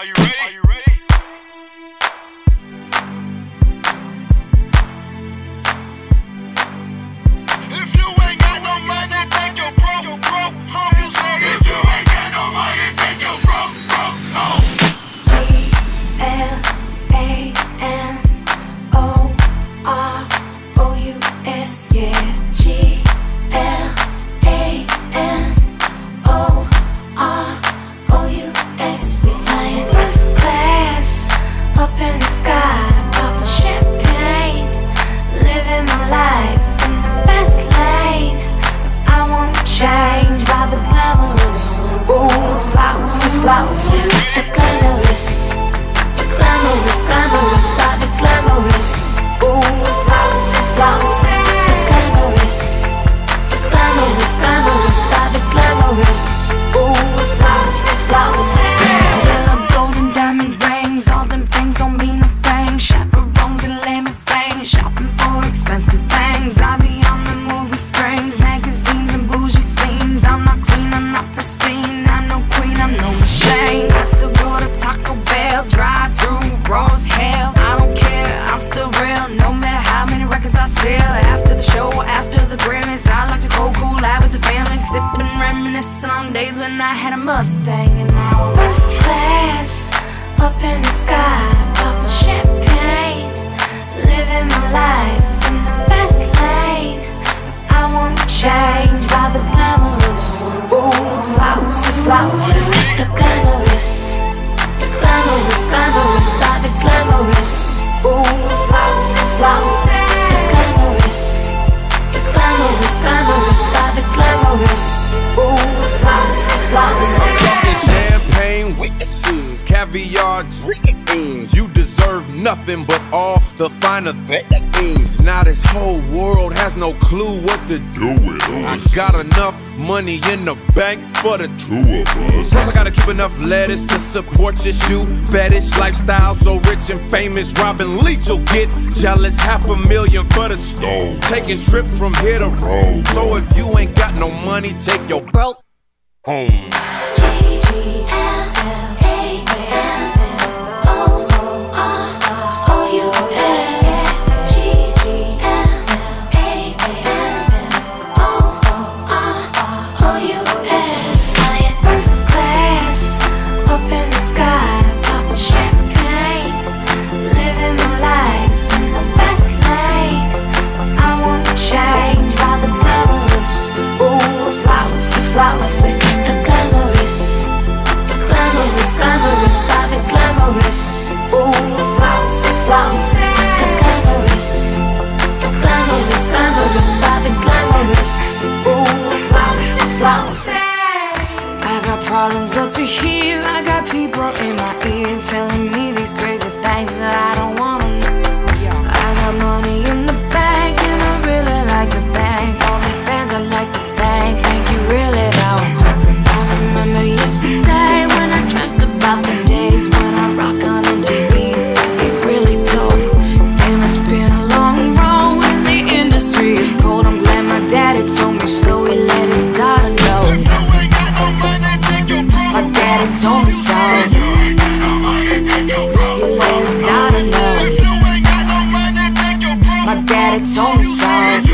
Are you ready? Are you ready? If you ain't got no money, take your broke home. You say if you ain't got no money, take your broke home. GLAMOROUS, yeah. GLAMOROUS. We flying first class up in the sky, popping champagne, living my life in the fast lane. But I won't change by the glamorous. Ooh, flowers, the flowers, the glamorous, the glamorous, glamorous by the glamorous. Ooh, flowers, the flowers, the glamorous, the glamorous, glamorous by the glamorous. Ooh, flowers, the flowers. Yellow, golden, diamond rings, all them things don't mean a thing. Chaperones and limousines, shopping for expensive things. I be on the movie screens, magazines and bougie scenes. I'm not clean, I'm not pristine, I'm no queen, I'm no machine. I still go to Taco Bell, drive through Rose Hill. I don't care, I'm still real, no matter how many records I sell. After the show, after the Grammys, I like to go cool out with the family, sipping, reminiscing on days when I had a Mustang. And now first class up in the sky, popping champagne, living my life in the fast lane. But I won't change by the glamorous. Ooh, flowers, the flowers, the glamorous, the glamorous, glamorous by the glamorous. Ooh, flowers, the flowers, the glamorous, the glamorous, glamorous by the glamorous. Ooh, flowers, the flowers. I'm talking champagne with the scenes, caviar dreams. You deserve nothing but all the finer things. Now this whole world has no clue what to do with us. I got enough money in the bank for the two of us. Plus I gotta keep enough lettuce to support your shoe fetish lifestyle. So rich and famous, Robin Leach will get jealous. $500,000 for the stove, taking trips from here to Rome. So if you ain't got no money, take your broke home. Problems up to here, I got people in my ear telling me these crazy things that I don't wanna know. I got money in the bank and I really like to thank all the fans I like to thank you really though. Cause I remember yesterday when I dreamt about the days when I rocked on MTV. It really told. Damn, it's been a long road and the industry is cold. I'm glad my daddy told me so, he let his daughter know. My daddy told me so. He let his daughter know. My daddy told me so.